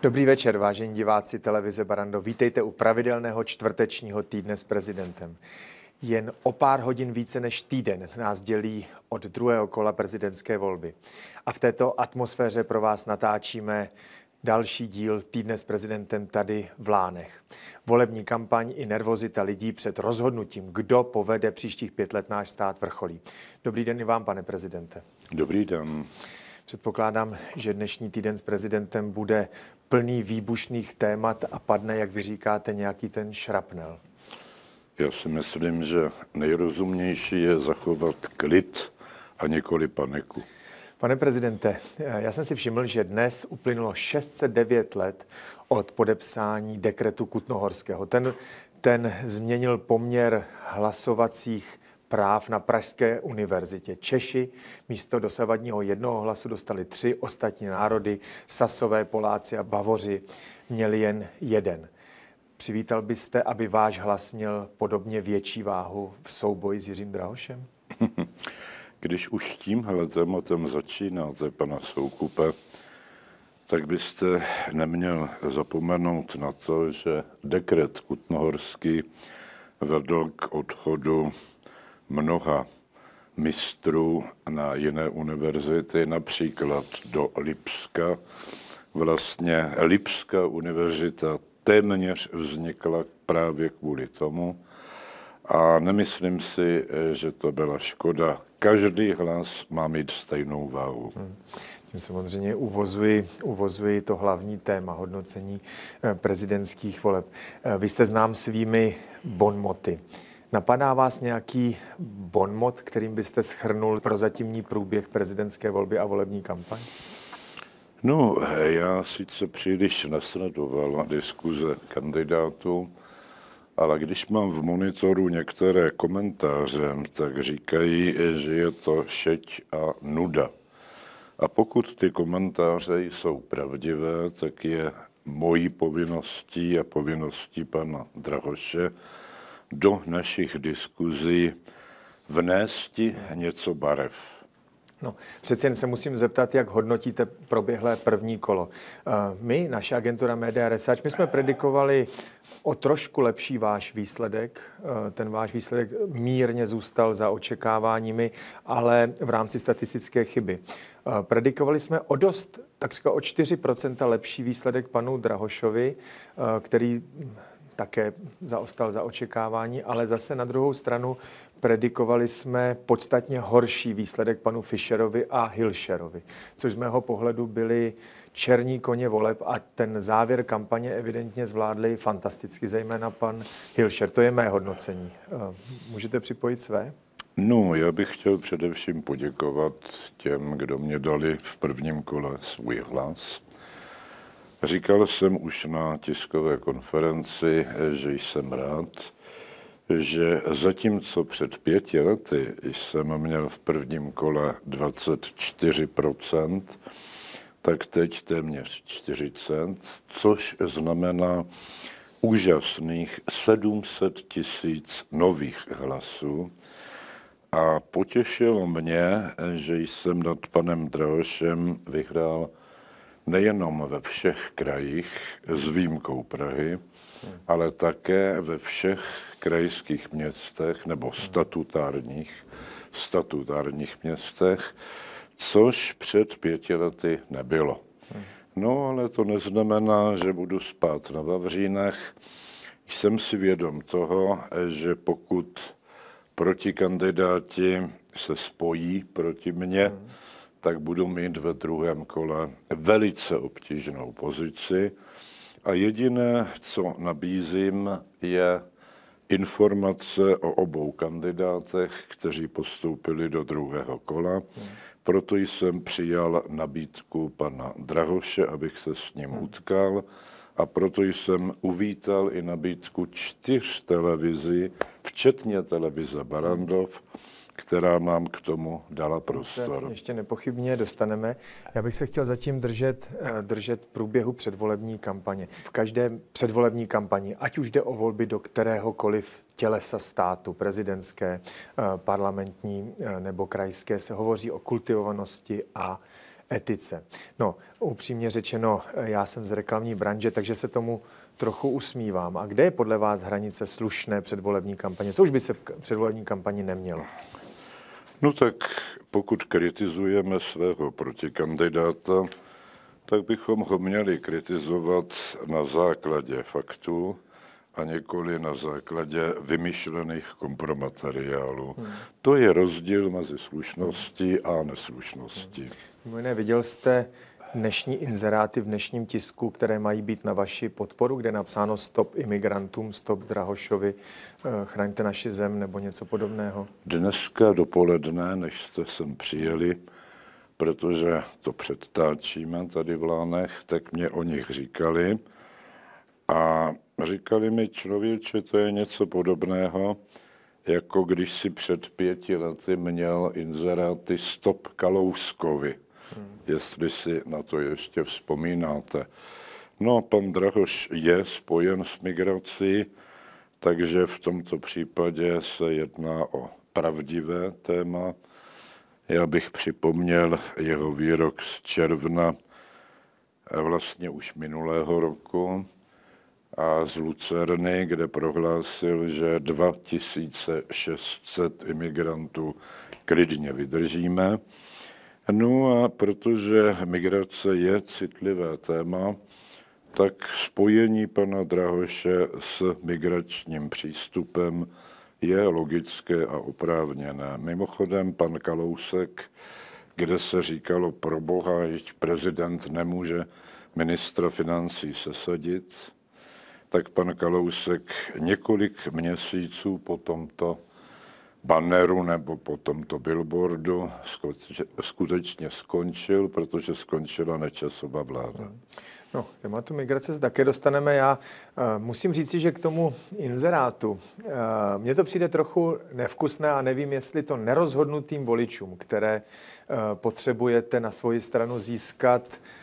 Dobrý večer, vážení diváci televize Barrandov. Vítejte u pravidelného čtvrtečního týdne s prezidentem. Jen o pár hodin více než týden nás dělí od druhého kola prezidentské volby. A v této atmosféře pro vás natáčíme další díl týdne s prezidentem tady v Lánech. Volební kampaň i nervozita lidí před rozhodnutím, kdo povede příštích 5 let náš stát, vrcholí. Dobrý den i vám, pane prezidente. Dobrý den. Předpokládám, že dnešní týden s prezidentem bude plný výbušných témat a padne, jak vy říkáte, nějaký ten šrapnel. Já si myslím, že nejrozumnější je zachovat klid a nikoli paniku. Pane prezidente, já jsem si všiml, že dnes uplynulo 609 let od podepsání dekretu Kutnohorského. Ten změnil poměr hlasovacích práv na Pražské univerzitě. Češi místo dosavadního jednoho hlasu dostali 3, ostatní národy, Sasové, Poláci a Bavoři, měli jen jeden. Přivítal byste, aby váš hlas měl podobně větší váhu v souboji s Jiřím Drahošem? Když už tímhle tématem začínáte, pana Soukupe, tak byste neměl zapomenout na to, že dekret Kutnohorský vedl k odchodu mnoha mistrů na jiné univerzity, například do Lipska. Vlastně Lipská univerzita téměř vznikla právě kvůli tomu a nemyslím si, že to byla škoda. Každý hlas má mít stejnou váhu. Tím samozřejmě uvozuji to hlavní téma hodnocení prezidentských voleb. Vy jste znám svými bonmoty. Napadá vás nějaký bonmot, kterým byste shrnul prozatímní průběh prezidentské volby a volební kampaň? No, já sice příliš nesledoval diskuze kandidátů, ale když mám v monitoru některé komentáře, tak říkají, že je to šeť a nuda. A pokud ty komentáře jsou pravdivé, tak je mojí povinností a povinností pana Drahoše do našich diskuzí vnésti něco barev. No, přeci jen se musím zeptat, jak hodnotíte proběhlé první kolo. My, naše agentura Media Research, my jsme predikovali o trošku lepší váš výsledek. Ten váš výsledek mírně zůstal za očekáváními, ale v rámci statistické chyby. Predikovali jsme o dost, takřka o 4% lepší výsledek panu Drahošovi, který také zaostal za očekávání, ale zase na druhou stranu predikovali jsme podstatně horší výsledek panu Fischerovi a Hilscherovi, což z mého pohledu byli černí koně voleb a ten závěr kampaně evidentně zvládli fantasticky, zejména pan Hilscher. To je mé hodnocení. Můžete připojit své? No, já bych chtěl především poděkovat těm, kdo mě dali v prvním kole svůj hlas. Říkal jsem už na tiskové konferenci, že jsem rád, že zatímco před 5 lety jsem měl v prvním kole 24%, tak teď téměř 40%, což znamená úžasných 700 000 nových hlasů. A potěšilo mě, že jsem nad panem Drahošem vyhrál nejenom ve všech krajích s výjimkou Prahy, ale také ve všech krajských městech nebo statutárních městech, což před 5 lety nebylo. No, ale to neznamená, že budu spát na vavřínech. Jsem si vědom toho, že pokud protikandidáti se spojí proti mně, tak budu mít ve druhém kole velice obtížnou pozici. A jediné, co nabízím, je informace o obou kandidátech, kteří postoupili do druhého kola. Proto jsem přijal nabídku pana Drahoše, abych se s ním utkal. A proto jsem uvítal i nabídku 4 televizí, včetně televize Barrandov, která nám k tomu dala prostor. Ještě nepochybně dostaneme. Já bych se chtěl zatím držet průběhu předvolební kampaně. V každé předvolební kampani, ať už jde o volby do kteréhokoliv tělesa státu, prezidentské, parlamentní nebo krajské, se hovoří o kultivovanosti a etice. No, upřímně řečeno, já jsem z reklamní branže, takže se tomu trochu usmívám. A kde je podle vás hranice slušné předvolební kampaně? Co už by se v předvolební kampani nemělo? No tak pokud kritizujeme svého protikandidáta, tak bychom ho měli kritizovat na základě faktů a nikoli na základě vymyšlených kompromateriálů. To je rozdíl mezi slušností a neslušností. Mimo jiné, viděl jste dnešní inzeráty v dnešním tisku, které mají být na vaši podporu, kde je napsáno stop imigrantům, stop Drahošovi, chraňte naši zem nebo něco podobného? Dneska dopoledne, než jste sem přijeli, protože to předtáčíme tady v Lánech, tak mě o nich říkali. A říkali mi, člověče, to je něco podobného, jako když si před 5 lety měl inzeráty stop Kalouskovi. Jestli si na to ještě vzpomínáte. No, pan Drahoš je spojen s migrací, takže v tomto případě se jedná o pravdivé téma. Já bych připomněl jeho výrok z června vlastně už minulého roku a z Lucerny, kde prohlásil, že 2600 imigrantů klidně vydržíme. No a protože migrace je citlivé téma, tak spojení pana Drahoše s migračním přístupem je logické a oprávněné. Mimochodem pan Kalousek, kde se říkalo pro boha, že prezident nemůže ministra financí sesadit, tak pan Kalousek několik měsíců po tomto banneru nebo po tomto billboardu skutečně skončil, protože skončila Nečasova vláda. No, tématu migrace se také dostaneme. Já musím říci, že k tomu inzerátu mně to přijde trochu nevkusné a nevím, jestli to nerozhodnutým voličům, které potřebujete na svoji stranu získat,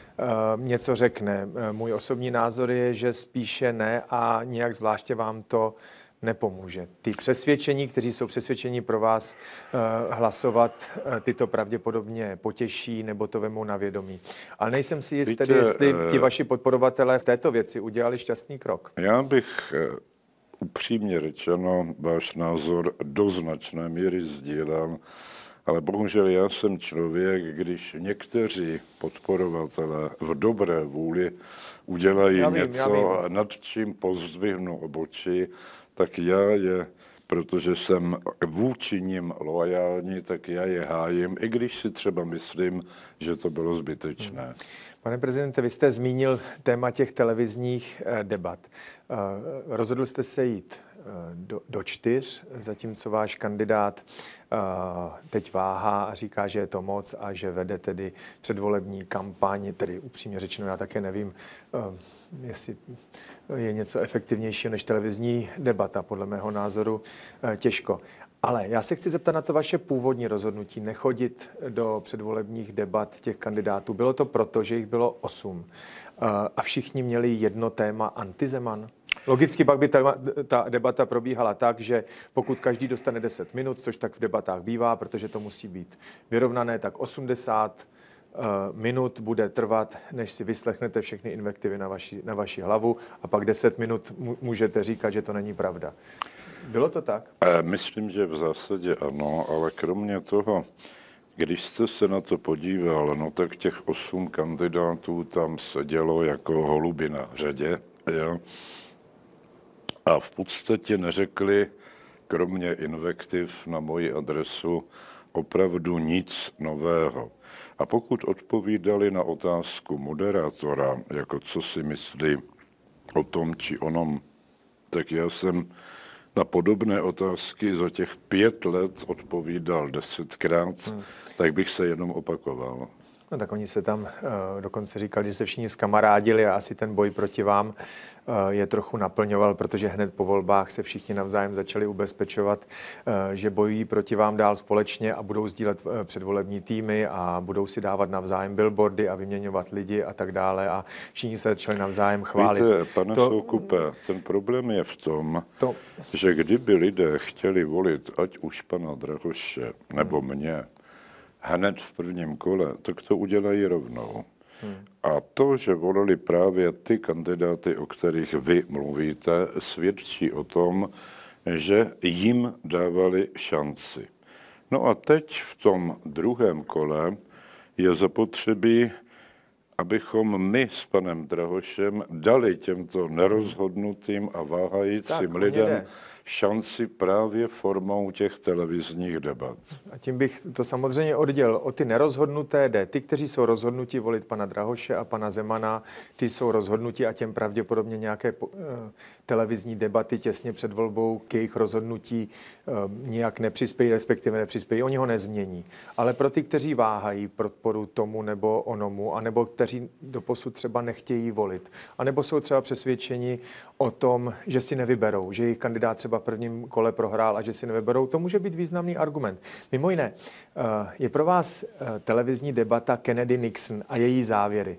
něco řekne. Můj osobní názor je, že spíše ne a nijak zvláště vám to nepomůže. Ty přesvědčení, kteří jsou přesvědčení pro vás hlasovat, ty to pravděpodobně potěší nebo to vemou na vědomí. Ale nejsem si jist tedy, jestli ti vaši podporovatelé v této věci udělali šťastný krok. Já bych upřímně řečeno váš názor do značné míry sdílel, ale bohužel já jsem člověk, když někteří podporovatelé v dobré vůli udělají něco, nad čím pozdvihnu obočí, tak já je, protože jsem vůči nim loajální, tak já je hájím, i když si třeba myslím, že to bylo zbytečné. Pane prezidente, vy jste zmínil téma těch televizních debat. Rozhodl jste se jít do 4, zatímco váš kandidát teď váhá a říká, že je to moc a že vede tedy předvolební kampaň, tedy upřímně řečeno, já také nevím, jestli je něco efektivnějšího než televizní debata, podle mého názoru těžko. Ale já se chci zeptat na to vaše původní rozhodnutí nechodit do předvolebních debat těch kandidátů. Bylo to proto, že jich bylo 8 a všichni měli jedno téma antizeman? Logicky pak by ta debata probíhala tak, že pokud každý dostane 10 minut, což tak v debatách bývá, protože to musí být vyrovnané, tak 80 minut bude trvat, než si vyslechnete všechny invektivy na vaši hlavu a pak 10 minut můžete říkat, že to není pravda. Bylo to tak? Myslím, že v zásadě ano, ale kromě toho, když jste se na to podíval, no tak těch 8 kandidátů tam sedělo jako holuby na řadě, jo? A v podstatě neřekli, kromě invektiv na moji adresu, opravdu nic nového. A pokud odpovídali na otázku moderátora, jako co si myslí o tom či onom, tak já jsem na podobné otázky za těch 5 let odpovídal 10krát, tak bych se jenom opakoval. No tak oni se tam dokonce říkali, že se všichni zkamarádili a asi ten boj proti vám je trochu naplňoval, protože hned po volbách se všichni navzájem začali ubezpečovat, že bojují proti vám dál společně a budou sdílet předvolební týmy a budou si dávat navzájem billboardy a vyměňovat lidi a tak dále a všichni se začali navzájem chválit. Víte, pane Soukupe, ten problém je v tom, že kdyby lidé chtěli volit ať už pana Drahoše nebo mě, hned v prvním kole, tak to udělají rovnou. A to, že volili právě ty kandidáty, o kterých vy mluvíte, svědčí o tom, že jim dávali šanci. No a teď v tom druhém kole je zapotřebí, abychom my s panem Drahošem dali těmto nerozhodnutým a váhajícím lidem šanci právě formou těch televizních debat. A tím bych to samozřejmě oddělil. O ty nerozhodnuté jde. Ty, kteří jsou rozhodnutí volit pana Drahoše a pana Zemana, ty jsou rozhodnutí a těm pravděpodobně nějaké televizní debaty těsně před volbou k jejich rozhodnutí nijak nepřispějí, respektive nepřispějí. Oni ho nezmění. Ale pro ty, kteří váhají podporu tomu nebo onomu, anebo kteří doposud třeba nechtějí volit, anebo jsou třeba přesvědčeni o tom, že si nevyberou, že jejich kandidát třeba v prvním kole prohrál a že si nevyberou, to může být významný argument. Mimo jiné, je pro vás televizní debata Kennedy-Nixon a její závěry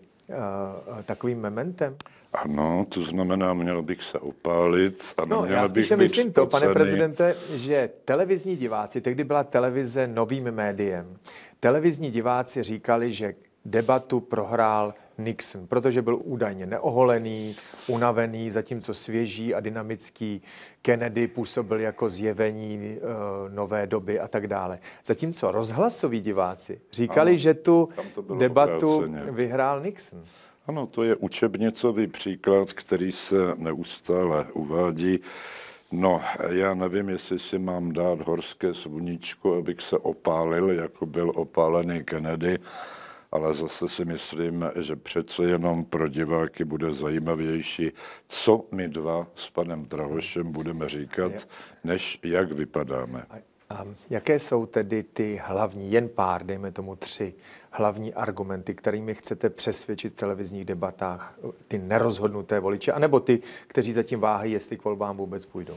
takovým mementem? Ano, to znamená, měl bych se opálit a já spíše myslím to, pane prezidente, že televizní diváci, tehdy byla televize novým médiem, televizní diváci říkali, že debatu prohrál Nixon, protože byl údajně neoholený, unavený, zatímco svěží a dynamický Kennedy působil jako zjevení nové doby a tak dále. Zatímco rozhlasoví diváci říkali, že tu debatu vyhrál Nixon. Ano, to je učebnicový příklad, který se neustále uvádí. No, já nevím, jestli si mám dát horské sluníčko, abych se opálil, jako byl opálený Kennedy, ale zase si myslím, že přece jenom pro diváky bude zajímavější, co my dva s panem Drahošem budeme říkat, než jak vypadáme. A jaké jsou tedy ty hlavní, jen pár, dejme tomu 3 hlavní argumenty, kterými chcete přesvědčit v televizních debatách ty nerozhodnuté voliče, anebo ty, kteří zatím váhají, jestli k volbám vůbec půjdou?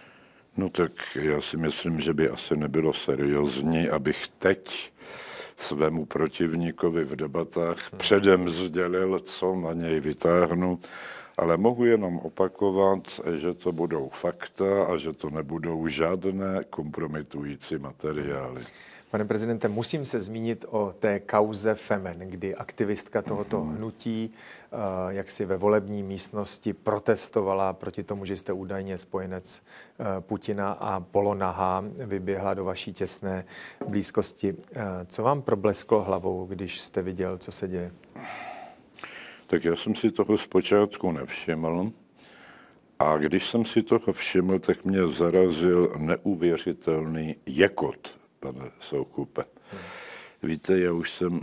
No tak já si myslím, že by asi nebylo seriózní, abych teď svému protivníkovi v debatách předem sdělil, co na něj vytáhnu, ale mohu jenom opakovat, že to budou fakta a že to nebudou žádné kompromitující materiály. Pane prezidente, musím se zmínit o té kauze Femen, kdy aktivistka tohoto hnutí jaksi ve volební místnosti protestovala proti tomu, že jste údajně spojenec Putina a polonahá vyběhla do vaší těsné blízkosti. Co vám problesklo hlavou, když jste viděl, co se děje? Tak já jsem si toho zpočátku nevšiml. A když jsem si toho všiml, tak mě zarazil neuvěřitelný jekot, pane Soukupe. Víte, já už jsem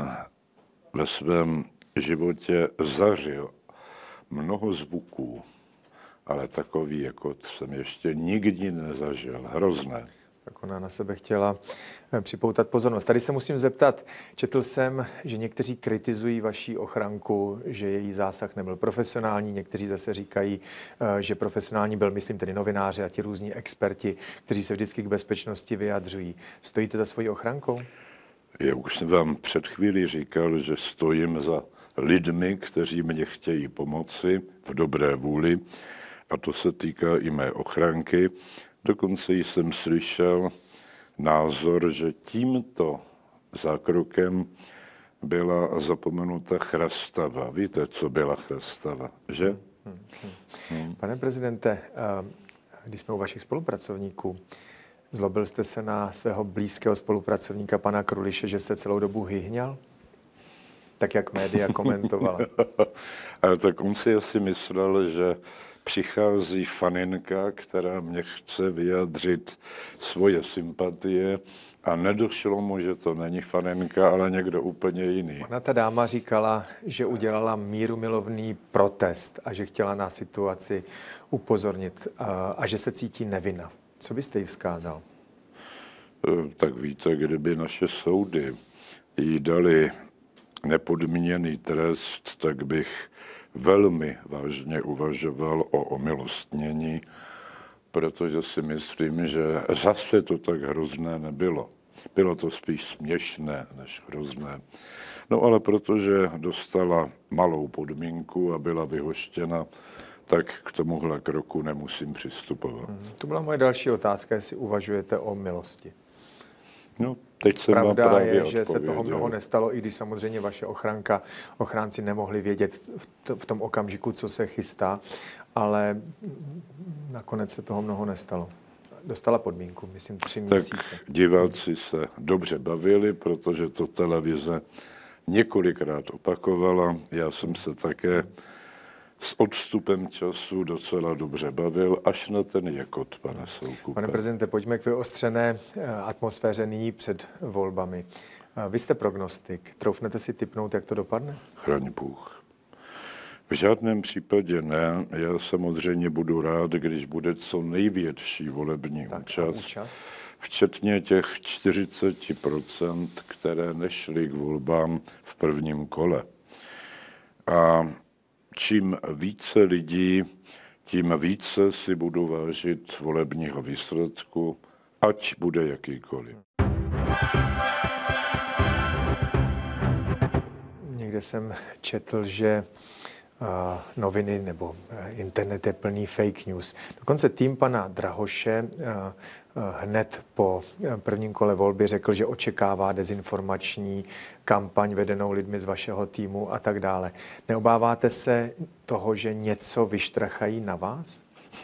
ve svém životě zažil mnoho zvuků, ale takový jekot jsem ještě nikdy nezažil. Hrozné. Tak ona na sebe chtěla připoutat pozornost. Tady se musím zeptat, četl jsem, že někteří kritizují vaši ochranku, že její zásah nebyl profesionální, někteří zase říkají, že profesionální byl, myslím tedy novináři a ti různí experti, kteří se vždycky k bezpečnosti vyjadřují. Stojíte za svojí ochrankou? Já už jsem vám před chvílí říkal, že stojím za lidmi, kteří mě chtějí pomoci v dobré vůli, a to se týká i mé ochranky. Dokonce jsem slyšel názor, že tímto zákrokem byla zapomenuta chrastava. Víte, co byla chrastava, že? Pane prezidente, když jsme u vašich spolupracovníků, zlobil jste se na svého blízkého spolupracovníka pana Kruliše, že se celou dobu hyhňal? Tak, jak média komentovala. Ale tak on si asi myslel, že přichází faninka, která mě chce vyjádřit svoje sympatie a nedošlo mu, že to není faninka, ale někdo úplně jiný. Ona ta dáma říkala, že udělala mírumilovný protest a že chtěla na situaci upozornit a že se cítí nevinna. Co byste jí vzkázal? Tak víte, kdyby naše soudy jí dali nepodmíněný trest, tak bych velmi vážně uvažoval o omilostnění, protože si myslím, že zase to tak hrozné nebylo. Bylo to spíš směšné než hrozné. No ale protože dostala malou podmínku a byla vyhoštěna, tak k tomuhle kroku nemusím přistupovat. To byla moje další otázka, jestli uvažujete o milosti. No, teď jsem Pravda právě je, že se toho odpověděl. mnoho nestalo, i když samozřejmě vaše ochránci nemohli vědět v tom okamžiku, co se chystá, ale nakonec se toho mnoho nestalo. Dostala podmínku, myslím, 3 měsíce. Tak diváci se dobře bavili, protože to televize několikrát opakovala. Já jsem se také s odstupem času docela dobře bavil, až na ten Jakot, pane Soukupe. Pane prezidente, pojďme k vyostřené atmosféře nyní před volbami. Vy jste prognostik. Troufnete si tipnout, jak to dopadne? Chraň Bůh. V žádném případě ne. Já samozřejmě budu rád, když bude co největší volební účast, včetně těch 40%, které nešly k volbám v prvním kole. A čím více lidí, tím více si budu vážit volebního výsledku, ať bude jakýkoliv. Někde jsem četl, že noviny nebo internet je plný fake news. Dokonce tým pana Drahoše hned po prvním kole volby řekl, že očekává dezinformační kampaň vedenou lidmi z vašeho týmu a tak dále. Neobáváte se toho, že něco vyštrachají na vás?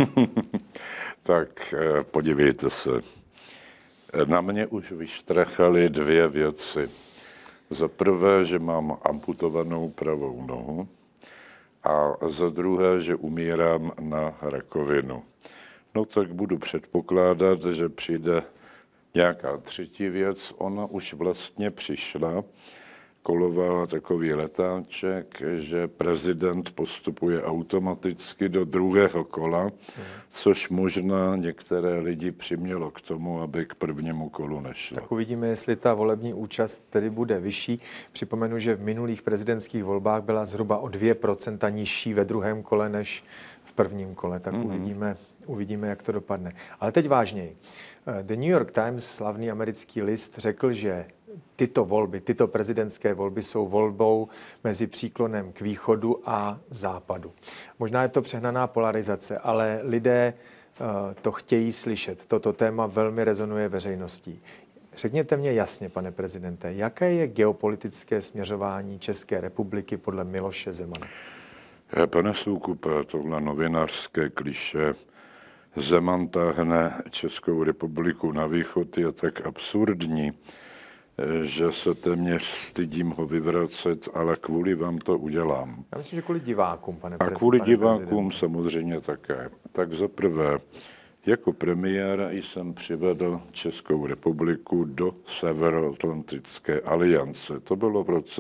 Tak podívejte se. Na mě už vyštrachali 2 věci. Za prvé, že mám amputovanou pravou nohu, a za druhé, že umírám na rakovinu. No tak budu předpokládat, že přijde nějaká třetí věc. Ona už vlastně přišla. Koloval takový letáček, že prezident postupuje automaticky do druhého kola, což možná některé lidi přimělo k tomu, aby k prvnímu kolu nešlo. Tak uvidíme, jestli ta volební účast tedy bude vyšší. Připomenu, že v minulých prezidentských volbách byla zhruba o 2% nižší ve druhém kole než v prvním kole. Tak uvidíme, jak to dopadne. Ale teď vážněji. The New York Times, slavný americký list, řekl, že tyto volby, tyto prezidentské volby jsou volbou mezi příklonem k východu a západu. Možná je to přehnaná polarizace, ale lidé to chtějí slyšet. Toto téma velmi rezonuje veřejností. Řekněte mě jasně, pane prezidente, jaké je geopolitické směřování České republiky podle Miloše Zemana? Pane Soukupe, tohle novinářské klišé Zeman táhne Českou republiku na východ je tak absurdní, že se téměř stydím ho vyvracet, ale kvůli vám to udělám. Já myslím, že kvůli divákům, pane prezidente. A kvůli divákům samozřejmě také. Tak za prvé, jako premiér jsem přivedl Českou republiku do Severoatlantické aliance. To bylo v roce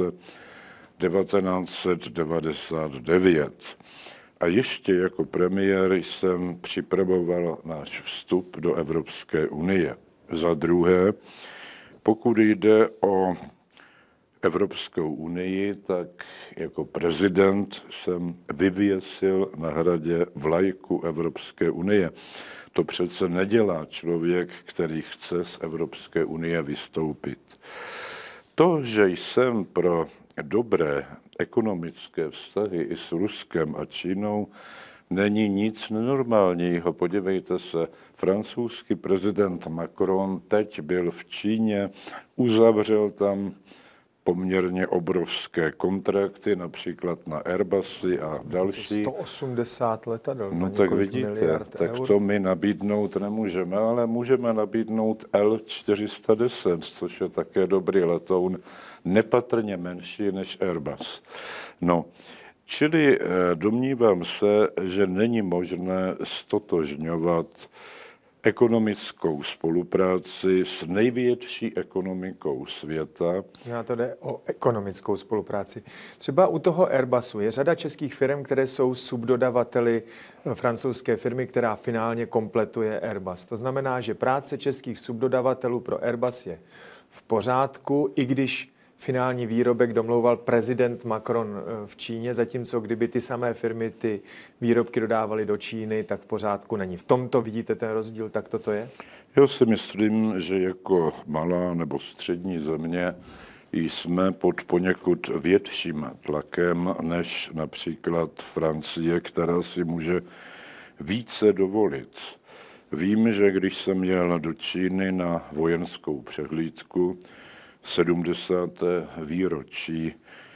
1999. A ještě jako premiér jsem připravoval náš vstup do Evropské unie. Za druhé, pokud jde o Evropskou unii, tak jako prezident jsem vyvěsil na hradě vlajku Evropské unie. To přece nedělá člověk, který chce z Evropské unie vystoupit. To, že jsem pro dobré ekonomické vztahy i s Ruskem a Čínou, není nic nenormálního. Podívejte se, francouzský prezident Macron teď byl v Číně, uzavřel tam poměrně obrovské kontrakty, například na Airbusy a další. 180 letadel. No tak vidíte, tak to my nabídnout nemůžeme, ale můžeme nabídnout L410, což je také dobrý letoun, nepatrně menší než Airbus. No, čili domnívám se, že není možné stotožňovat ekonomickou spolupráci s největší ekonomikou světa. Já to jde o ekonomickou spolupráci. Třeba u toho Airbusu je řada českých firm, které jsou subdodavateli francouzské firmy, která finálně kompletuje Airbus. To znamená, že práce českých subdodavatelů pro Airbus je v pořádku, i když finální výrobek domlouval prezident Macron v Číně, zatímco kdyby ty samé firmy ty výrobky dodávaly do Číny, tak v pořádku není. V tomto vidíte ten rozdíl, tak toto je? Já si myslím, že jako malá nebo střední země jsme pod poněkud větším tlakem než například Francie, která si může více dovolit. Vím, že když jsem jel do Číny na vojenskou přehlídku 70. výročí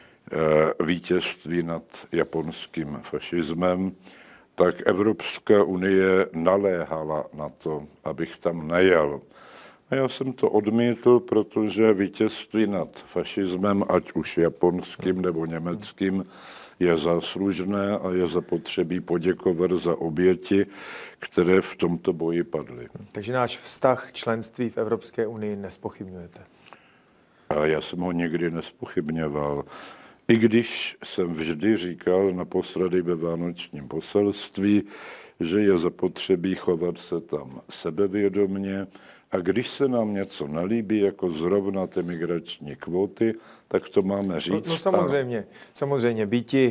vítězství nad japonským fašismem, tak Evropská unie naléhala na to, abych tam nejel. A já jsem to odmítl, protože vítězství nad fašismem, ať už japonským nebo německým, je záslužné a je zapotřebí poděkovat za oběti, které v tomto boji padly. Takže náš vztah členství v Evropské unii nespochybňujete? A já jsem ho nikdy nespochybňoval. I když jsem vždy říkal naposledy ve vánočním poselství, že je zapotřebí chovat se tam sebevědomně, a když se nám něco nelíbí, jako zrovna ty migrační kvóty, tak to máme říct. No samozřejmě.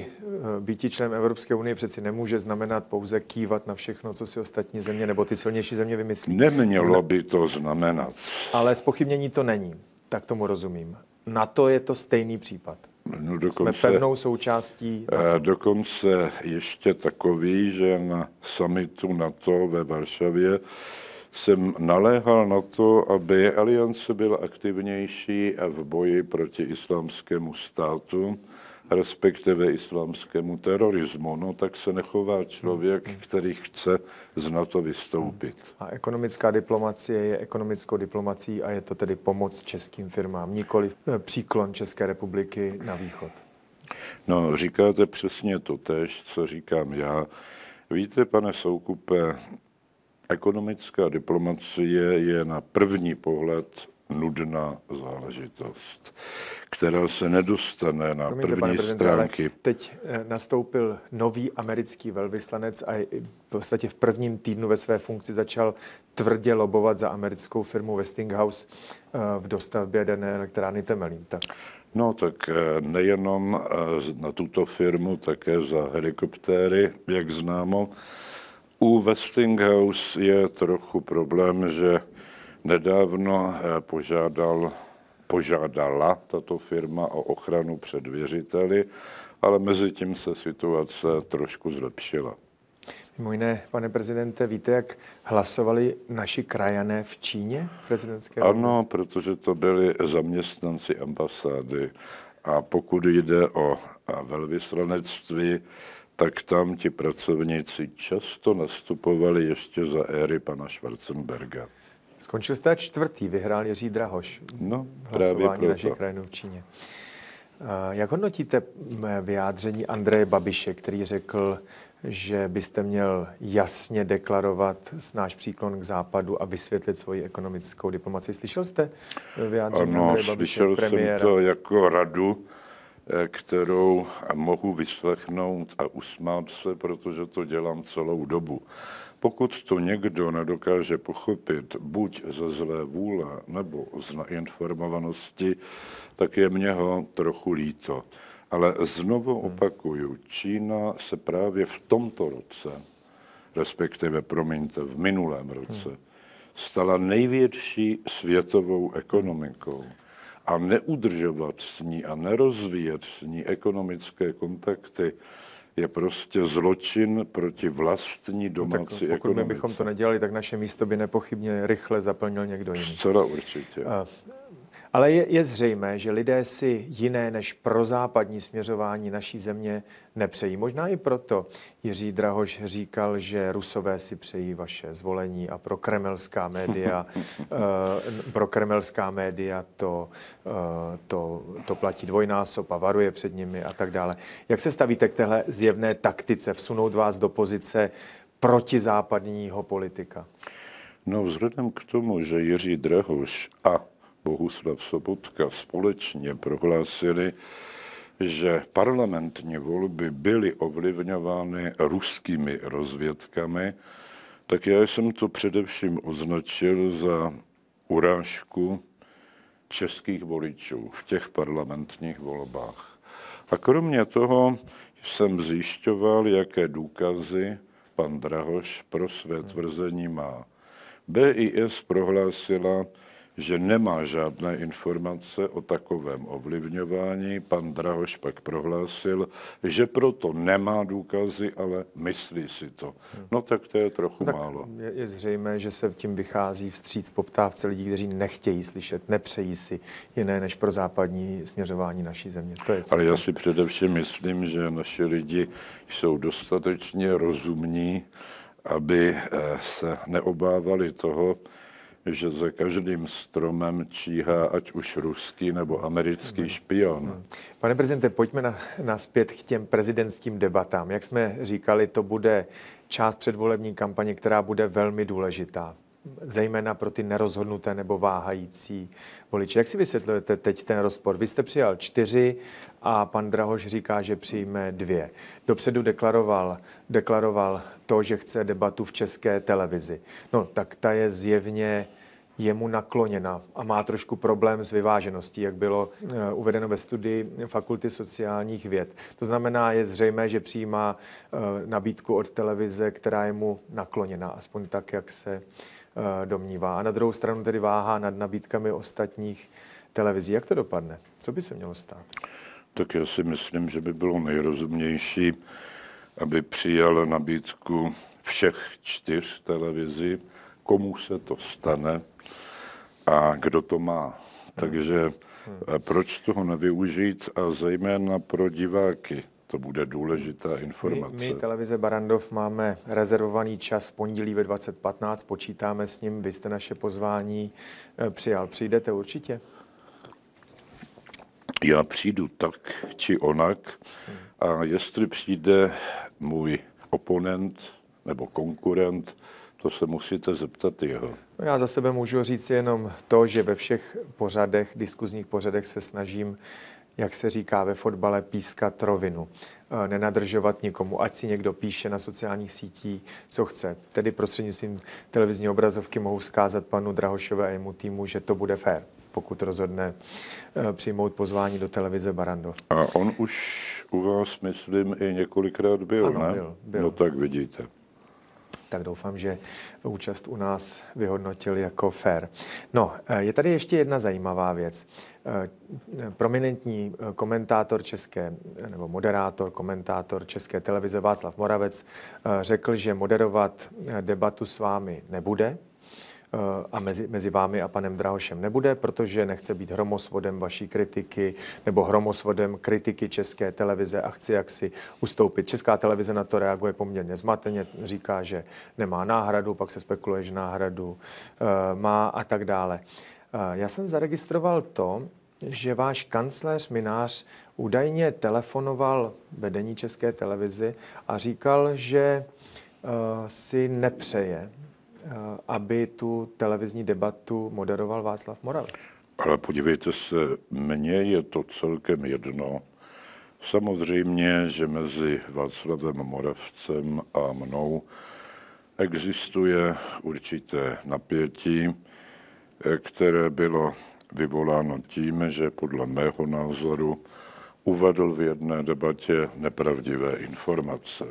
Býti členem Evropské unie přeci nemůže znamenat pouze kývat na všechno, co si ostatní země nebo ty silnější země vymyslí. Nemělo by to znamenat. Ale zpochybnění to není, tak tomu rozumím. NATO je to stejný případ. No dokonce, jsme pevnou součástí NATO. Dokonce ještě takový, že na summitu NATO ve Varšavě jsem naléhal na to, aby aliance byla aktivnější v boji proti islámskému státu, respektive islámskému terorismu. No tak se nechová člověk, který chce z NATO vystoupit. A ekonomická diplomacie je ekonomickou diplomací a je to tedy pomoc českým firmám, nikoli příklon České republiky na východ. No, říkáte přesně to též, co říkám já. Víte, pane Soukupe, ekonomická diplomacie je na první pohled nudná záležitost, která se nedostane na první stránky. Teď nastoupil nový americký velvyslanec a v podstatě v prvním týdnu ve své funkci začal tvrdě lobovat za americkou firmu Westinghouse v dostavbě jaderné elektrárny Temelín. Tak. No tak nejenom na tuto firmu, také za helikoptéry, jak známo. U Westinghouse je trochu problém, že nedávno požádala tato firma o ochranu před věřiteli, ale mezi tím se situace trošku zlepšila. Mimo jiné, pane prezidente, víte, jak hlasovali naši krajané v Číně prezidentské volby? Ano, protože to byli zaměstnanci ambasády a pokud jde o velvyslanectví, tak tam ti pracovníci často nastupovali ještě za éry pana Schwarzenberga. Skončil jste čtvrtý, vyhrál Jiří Drahoš. No, právě proto. Našich krajinů v Číně. Jak hodnotíte vyjádření Andreje Babiše, který řekl, že byste měl jasně deklarovat náš příklon k západu a vysvětlit svoji ekonomickou diplomacii? Slyšel jste vyjádření Andreje Babiše, premiéra? Slyšel jsem to jako radu, kterou mohu vyslechnout a usmát se, protože to dělám celou dobu. Pokud to někdo nedokáže pochopit buď ze zlé vůle nebo z neinformovanosti, tak je mě ho trochu líto. Ale znovu opakuju, Čína se právě v tomto roce, respektive, promiňte, v minulém roce, stala největší světovou ekonomikou. A neudržovat s ní a nerozvíjet s ní ekonomické kontakty je prostě zločin proti vlastní domácí ekonomice. Pokud bychom to nedělali, tak naše místo by nepochybně rychle zaplnil někdo jiný. Zcela určitě. Ale je zřejmé, že lidé si jiné než prozápadní směřování naší země nepřejí. Možná i proto Jiří Drahoš říkal, že Rusové si přejí vaše zvolení a pro kremelská média to platí dvojnásob a varuje před nimi a tak dále. Jak se stavíte k téhle zjevné taktice vsunout vás do pozice protizápadního politika? No, vzhledem k tomu, že Jiří Drahoš a Bohuslav Sobotka společně prohlásili, že parlamentní volby byly ovlivňovány ruskými rozvědkami, tak já jsem to především označil za urážku českých voličů v těch parlamentních volbách. A kromě toho jsem zjišťoval, jaké důkazy pan Drahoš pro své tvrzení má. BIS prohlásila, že nemá žádné informace o takovém ovlivňování. Pan Drahoš pak prohlásil, že proto nemá důkazy, ale myslí si to. No tak to je trochu málo. Je zřejmé, že se tím vychází vstříc poptávce lidí, kteří nechtějí slyšet, nepřejí si jiné než pro západní směřování naší země. To je ale já si především myslím, že naši lidi jsou dostatečně rozumní, aby se neobávali toho, že za každým stromem číhá ať už ruský nebo americký špion. Pane prezidente, pojďme naspět k těm prezidentským debatám. Jak jsme říkali, to bude část předvolební kampaně, která bude velmi důležitá, zejména pro ty nerozhodnuté nebo váhající voliče. Jak si vysvětlujete teď ten rozpor? Vy jste přijal 4 a pan Drahoš říká, že přijme 2. Dopředu deklaroval to, že chce debatu v České televizi. No, tak ta je zjevně jemu nakloněna a má trošku problém s vyvážeností, jak bylo uvedeno ve studii Fakulty sociálních věd. To znamená, je zřejmé, že přijímá nabídku od televize, která je mu nakloněna, aspoň tak, jak se domnívá. A na druhou stranu tedy váhá nad nabídkami ostatních televizí. Jak to dopadne? Co by se mělo stát? Tak já si myslím, že by bylo nejrozumnější, aby přijal nabídku všech 4 televizí, komu se to stane a kdo to má. Takže proč toho nevyužít a zejména pro diváky? To bude důležitá informace. My televize Barrandov máme rezervovaný čas v pondělí ve 20:15, počítáme s ním, vy jste naše pozvání přijal. Přijdete určitě? Já přijdu tak či onak a jestli přijde můj oponent nebo konkurent, to se musíte zeptat jeho. Já za sebe můžu říct jenom to, že ve všech pořadech, diskuzních pořadech se snažím, jak se říká ve fotbale, pískat rovinu. Nenadržovat nikomu, ať si někdo píše na sociálních sítích, co chce. Tedy prostřednictvím televizní obrazovky mohu vzkázat panu Drahošovi a jemu týmu, že to bude fér, pokud rozhodne přijmout pozvání do televize Barrandov. A on už u vás, myslím, i několikrát byl, ano, ne? Byl. No tak vidíte. Tak doufám, že účast u nás vyhodnotil jako fér. No, je tady ještě jedna zajímavá věc. Prominentní komentátor nebo moderátor, komentátor České televize Václav Moravec řekl, že moderovat debatu s vámi nebude a mezi vámi a panem Drahošem nebude, protože nechce být hromosvodem vaší kritiky nebo hromosvodem kritiky České televize a chce jaksi ustoupit. Česká televize na to reaguje poměrně zmateně, říká, že nemá náhradu, pak se spekuluje, že náhradu má a tak dále. Já jsem zaregistroval to, že váš kancléř Mynář údajně telefonoval vedení České televize a říkal, že si nepřeje, aby tu televizní debatu moderoval Václav Moravec. Ale podívejte se, mně je to celkem jedno. Samozřejmě, že mezi Václavem Moravcem a mnou existuje určité napětí, které bylo vyvoláno tím, že podle mého názoru uvedl v jedné debatě nepravdivé informace.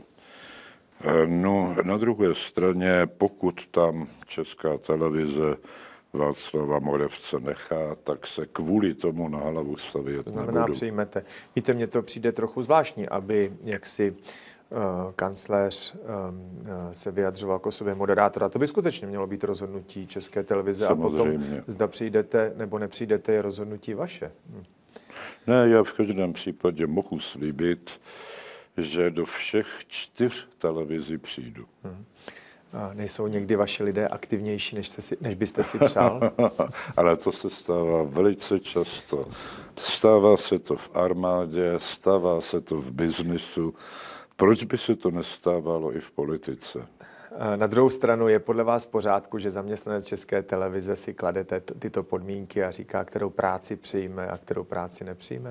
No, na druhé straně, pokud tam Česká televize Václava Moravce nechá, tak se kvůli tomu na hlavu stavět nebudu. To znamená, přijmete. Víte, mně to přijde trochu zvláštní, aby jaksi kancléř se vyjadřoval k osobě moderátora. To by skutečně mělo být rozhodnutí České televize. Samozřejmě. A potom, zda přijdete nebo nepřijdete, je rozhodnutí vaše. Ne, já v každém případě mohu slíbit, že do všech 4 televizí přijdu. A nejsou někdy vaši lidé aktivnější, než byste si přál? Ale to se stává velice často. Stává se to v armádě, stává se to v biznisu. Proč by se to nestávalo i v politice? Na druhou stranu je podle vás v pořádku, že zaměstnanec České televize si klade tyto podmínky a říká, kterou práci přijme a kterou práci nepřijme?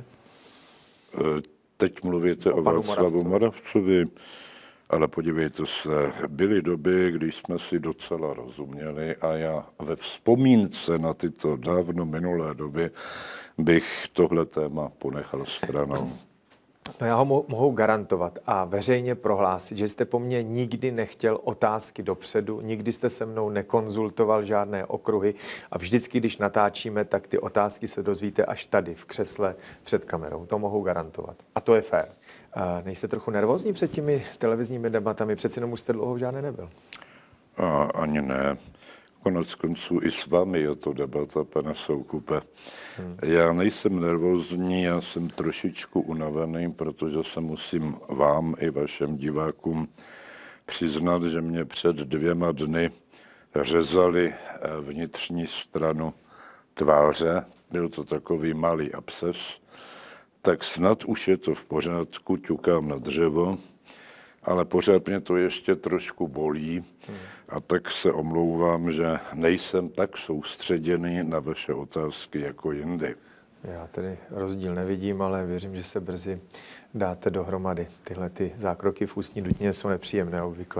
Teď mluvíte o Václavu Moravcovi, ale podívejte se, byly doby, když jsme si docela rozuměli a já ve vzpomínce na tyto dávno minulé doby bych tohle téma ponechal stranou. No já ho mohu garantovat a veřejně prohlásit, že jste po mně nikdy nechtěl otázky dopředu, nikdy jste se mnou nekonzultoval žádné okruhy a vždycky, když natáčíme, tak ty otázky se dozvíte až tady, v křesle před kamerou. To mohu garantovat. A to je fér. Nejste trochu nervózní před těmi televizními debatami? Přeci jenom už jste dlouho žádné nebyl. Ani ne. Konec konců i s vámi je to debata, pane Soukupe. Já nejsem nervózní, já jsem trošičku unavený, protože se musím vám i vašim divákům přiznat, že mě před 2 dny řezali vnitřní stranu tváře. Byl to takový malý absces. Tak snad už je to v pořádku, ťukám na dřevo, ale pořád mě to ještě trošku bolí a tak se omlouvám, že nejsem tak soustředěný na vaše otázky jako jindy. Já tedy rozdíl nevidím, ale věřím, že se brzy dáte dohromady. Tyhle ty zákroky v ústní dutině jsou nepříjemné obvykle.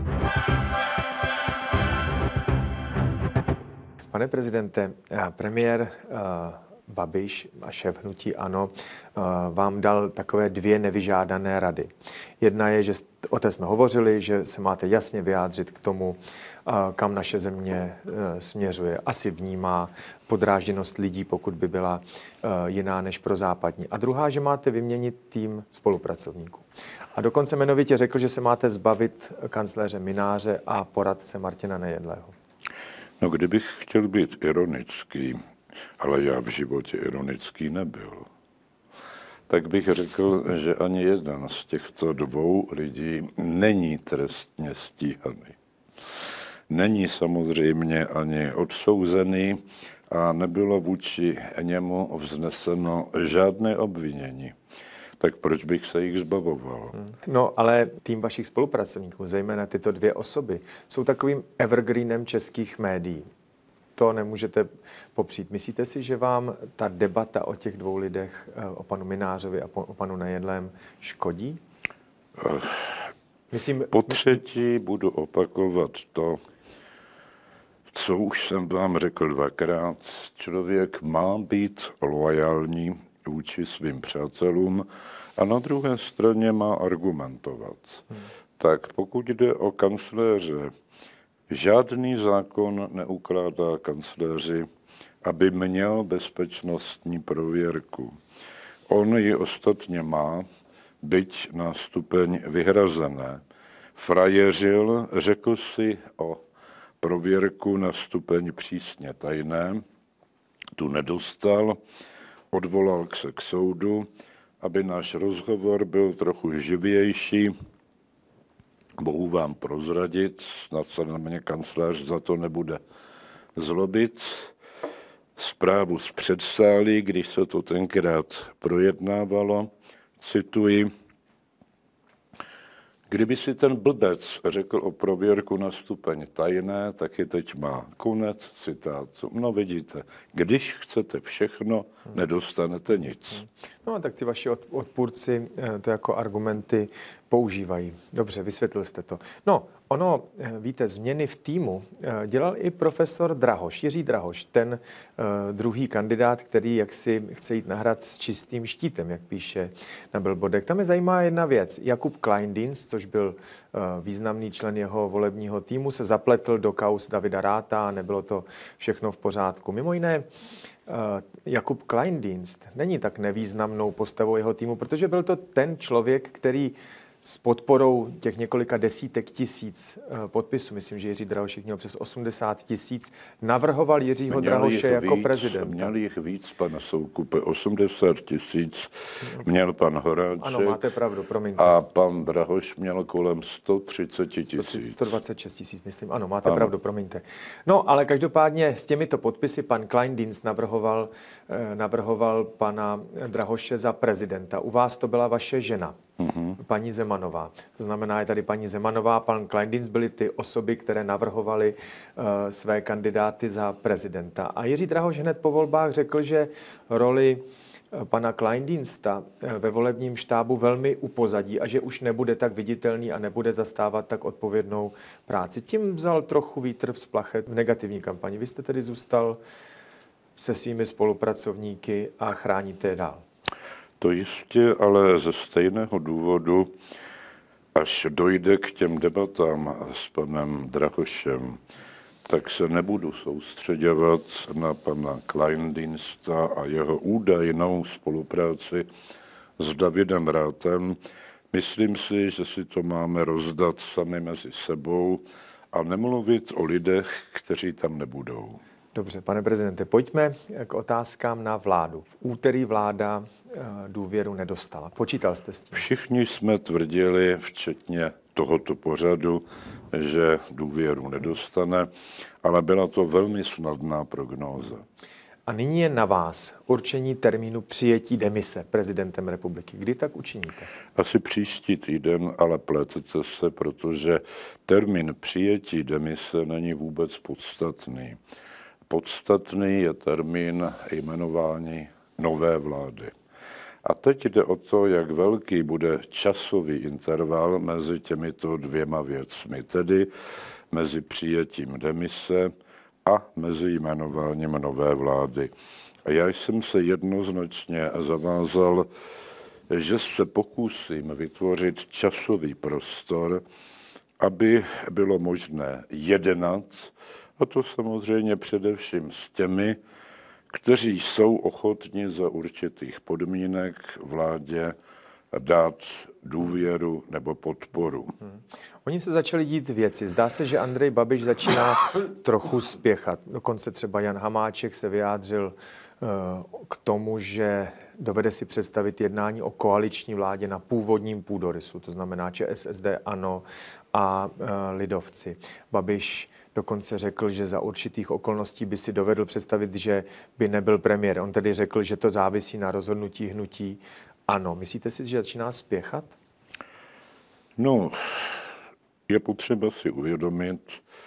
Pane prezidente, premiér Babiš a šéf hnutí ANO vám dal takové 2 nevyžádané rady. Jedna je, že o té jsme hovořili, že se máte jasně vyjádřit k tomu, kam naše země směřuje. Asi vnímá podrážděnost lidí, pokud by byla jiná než prozápadní. A druhá, že máte vyměnit tým spolupracovníků. A dokonce jmenovitě řekl, že se máte zbavit kancléře Mynáře a poradce Martina Nejedlého. No, kdybych chtěl být ironický, ale já v životě ironický nebyl, tak bych řekl, že ani jeden z těchto 2 lidí není trestně stíhaný. Není samozřejmě ani odsouzený a nebylo vůči němu vzneseno žádné obvinění. Tak proč bych se jich zbavoval? No, ale tým vašich spolupracovníků, zejména tyto 2 osoby, jsou takovým evergreenem českých médií. To nemůžete popřít. Myslíte si, že vám ta debata o těch 2 lidech, o panu Mynářovi a o panu Nejedlém, škodí? Po třetí budu opakovat to, co už jsem vám řekl 2krát. Člověk má být loajální vůči svým přátelům a na druhé straně má argumentovat. Tak pokud jde o kancléře, žádný zákon neukládá kancléři, aby měl bezpečnostní prověrku. On ji ostatně má, byť na stupeň vyhrazené. Frajeřil, řekl si o prověrku na stupeň přísně tajné, tu nedostal, odvolal se k soudu, aby náš rozhovor byl trochu živější. Mohu vám prozradit, snad se na mě kancléř za to nebude zlobit, zprávu z předsálí, když se to tenkrát projednávalo, cituji, kdyby si ten blbec řekl o prověrku na stupeň tajné, tak je teď má. Konec citátu. No vidíte, když chcete všechno, nedostanete nic. No tak ty vaši odpůrci to jako argumenty používají. Dobře, vysvětlil jste to. No, ono, víte, změny v týmu dělal i profesor Drahoš, Jiří Drahoš, ten druhý kandidát, který jaksi chce jít na hrad s čistým štítem, jak píše na billboardech. Tam je zajímavá jedna věc. Jakub Kleindienst, což byl významný člen jeho volebního týmu, se zapletl do kauz Davida Ratha a nebylo to všechno v pořádku. Mimo jiné, Jakub Kleindienst není tak nevýznamnou postavou jeho týmu, protože byl to ten člověk, který s podporou těch několika desítek tisíc podpisů, myslím, že Jiří Drahoš měl přes 80 000, navrhoval Jiřího Drahoše jako prezidenta. Měl jich víc, pane Soukupe, 80 000 měl pan Horáček. Ano, máte pravdu, promiňte. A pan Drahoš měl kolem 130 000. 126 000, myslím. Ano, máte pravdu, promiňte. No, ale každopádně s těmito podpisy pan Kleindienst navrhoval pana Drahoše za prezidenta. U vás to byla vaše žena. Paní Zemanová. To znamená, je tady paní Zemanová, pan Kleindienst, byly ty osoby, které navrhovaly své kandidáty za prezidenta. A Jiří Drahoš hned po volbách řekl, že roli pana Kleindiensta ve volebním štábu velmi upozadí a že už nebude tak viditelný a nebude zastávat tak odpovědnou práci. Tím vzal trochu vítr z plachet v negativní kampani. Vy jste tedy zůstal se svými spolupracovníky a chráníte je dál. To jistě, ale ze stejného důvodu, až dojde k těm debatám s panem Drahošem, tak se nebudu soustředěvat na pana Kleindiensta a jeho údajnou spolupráci s Davidem Rathem. Myslím si, že si to máme rozdat sami mezi sebou a nemluvit o lidech, kteří tam nebudou. Dobře, pane prezidente, pojďme k otázkám na vládu. V úterý vláda důvěru nedostala. Počítal jste s tím? Všichni jsme tvrdili, včetně tohoto pořadu, že důvěru nedostane, ale byla to velmi snadná prognóza. A nyní je na vás určení termínu přijetí demise prezidentem republiky. Kdy tak učiníte? Asi příští týden, ale pletete se, protože termín přijetí demise není vůbec podstatný. Podstatný je termín jmenování nové vlády. A teď jde o to, jak velký bude časový interval mezi těmito dvěma věcmi, tedy mezi přijetím demise a mezi jmenováním nové vlády. A já jsem se jednoznačně zavázal, že se pokusím vytvořit časový prostor, aby bylo možné jednat, a to samozřejmě především s těmi, kteří jsou ochotni za určitých podmínek vládě dát důvěru nebo podporu. Oni se začali dít věci. Zdá se, že Andrej Babiš začíná trochu spěchat. Dokonce třeba Jan Hamáček se vyjádřil k tomu, že dovede si představit jednání o koaliční vládě na původním půdorysu, to znamená ČSSD, ANO a lidovci. Babiš dokonce řekl, že za určitých okolností by si dovedl představit, že by nebyl premiér. On tedy řekl, že to závisí na rozhodnutí hnutí ANO. Myslíte si, že začíná spěchat? No, je potřeba si uvědomit,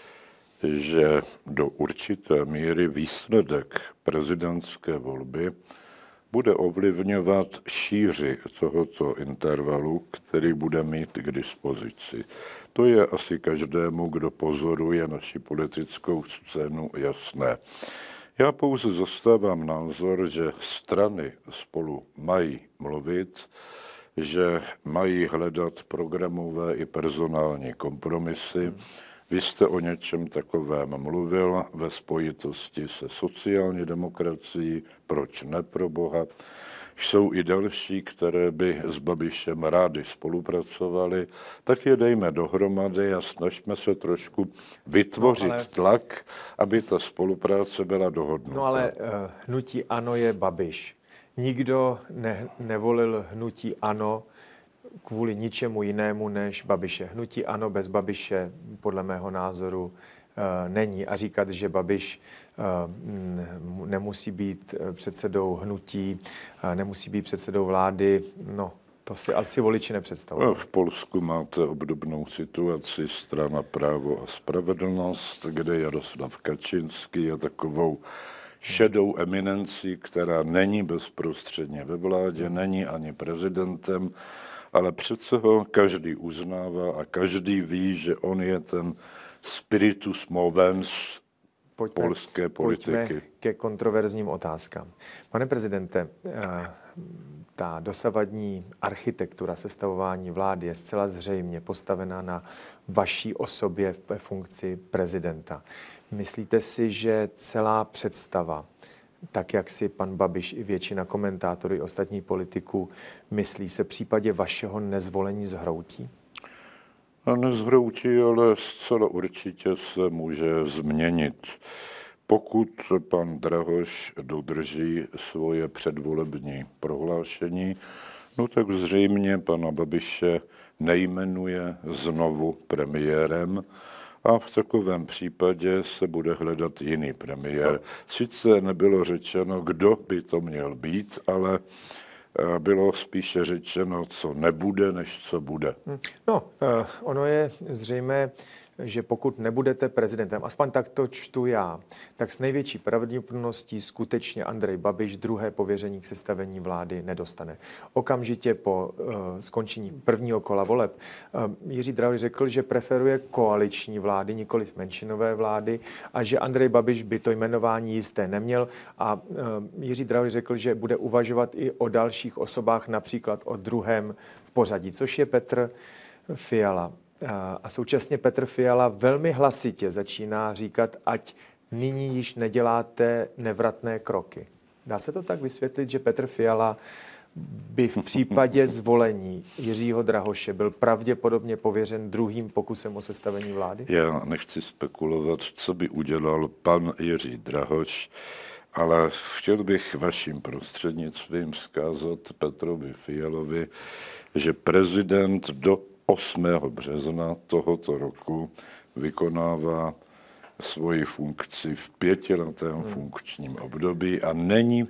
že do určité míry výsledek prezidentské volby bude ovlivňovat šíři tohoto intervalu, který bude mít k dispozici. To je asi každému, kdo pozoruje naši politickou scénu, jasné. Já pouze zastávám názor, že strany spolu mají mluvit, že mají hledat programové i personální kompromisy. Vy jste o něčem takovém mluvil ve spojitosti se sociální demokracií, proč ne, pro boha. Jsou i další, které by s Babišem rádi spolupracovali, tak je dejme dohromady a snažme se trošku vytvořit tlak, aby ta spolupráce byla dohodnuta. No ale hnutí ANO je Babiš. Nikdo nevolil hnutí ANO kvůli ničemu jinému než Babiše. Hnutí ANO bez Babiše podle mého názoru není. A říkat, že Babiš nemusí být předsedou hnutí, nemusí být předsedou vlády, no to si asi voliči nepředstavují. V Polsku máte obdobnou situaci strana Právo a spravedlnost, kde Jaroslav Kačinský je takovou šedou eminencí, která není bezprostředně ve vládě, není ani prezidentem, ale přece ho každý uznává a každý ví, že on je ten spiritus movens polské politiky. Pojďme ke kontroverzním otázkám. Pane prezidente, ta dosavadní architektura sestavování vlády je zcela zřejmě postavená na vaší osobě ve funkci prezidenta. Myslíte si, že celá představa, tak jak si pan Babiš i většina komentátorů i ostatních politiků myslí, se v případě vašeho nezvolení zhroutí? Nezhroutí, ale zcela určitě se může změnit. Pokud pan Drahoš dodrží svoje předvolební prohlášení, no tak zřejmě pana Babiše nejmenuje znovu premiérem a v takovém případě se bude hledat jiný premiér. Sice nebylo řečeno, kdo by to měl být, ale bylo spíše řečeno, co nebude, než co bude. No, ono je zřejmé, že pokud nebudete prezidentem, aspoň tak to čtu já, tak s největší pravděpodobností skutečně Andrej Babiš druhé pověření k sestavení vlády nedostane. Okamžitě po skončení prvního kola voleb Jiří Drahoš řekl, že preferuje koaliční vlády, nikoliv menšinové vlády a že Andrej Babiš by to jmenování jisté neměl a Jiří Drahoš řekl, že bude uvažovat i o dalších osobách, například o druhém v pořadí, což je Petr Fiala. A současně Petr Fiala velmi hlasitě začíná říkat, ať nyní již neděláte nevratné kroky. Dá se to tak vysvětlit, že Petr Fiala by v případě zvolení Jiřího Drahoše byl pravděpodobně pověřen druhým pokusem o sestavení vlády? Já nechci spekulovat, co by udělal pan Jiří Drahoš, ale chtěl bych vaším prostřednictvím vzkázat Petrovi Fialovi, že prezident do 8. března tohoto roku vykonává svoji funkci v 5letém funkčním období a není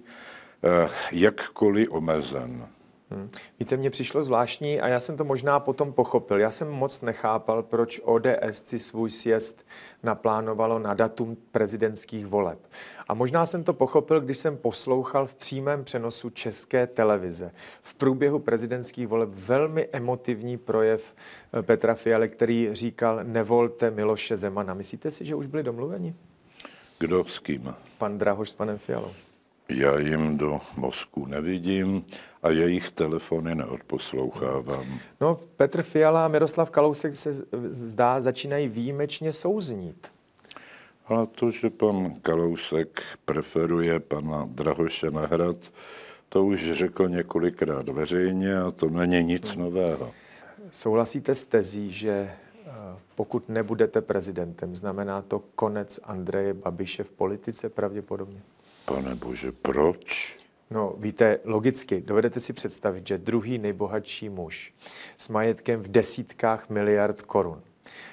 jakkoliv omezen. Víte, mně přišlo zvláštní a já jsem to možná potom pochopil. Já jsem moc nechápal, proč ODS si svůj sjezd naplánovalo na datum prezidentských voleb. A možná jsem to pochopil, když jsem poslouchal v přímém přenosu České televize v průběhu prezidentských voleb velmi emotivní projev Petra Fialy, který říkal: nevolte Miloše Zemana. Myslíte si, že už byli domluveni? Kdo s kým? Pan Drahoš s panem Fialou. Já jim do mozku nevidím a jejich telefony neodposlouchávám. No, Petr Fiala a Miroslav Kalousek se zdá začínají výjimečně souznít. Ale to, že pan Kalousek preferuje pana Drahoše na Hrad, to už řekl několikrát veřejně a to není nic nového. Souhlasíte s tezí, že pokud nebudete prezidentem, znamená to konec Andreje Babiše v politice pravděpodobně? Pane bože, proč? No, víte, logicky, dovedete si představit, že druhý nejbohatší muž s majetkem v desítkách miliard korun